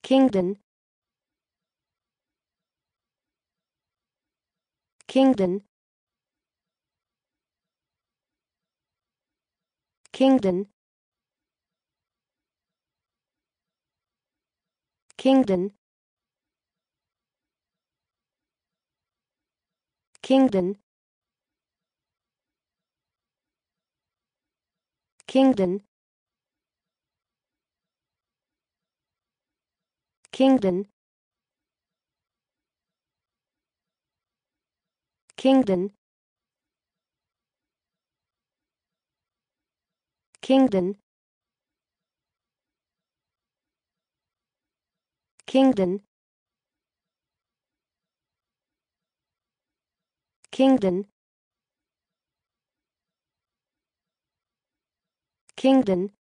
Kingdon, Kingdon, Kingdon, Kingdon, Kingdon, Kingdon, Kingdon, Kingdon, Kingdon, Kingdon, Kingdon, Kingdon,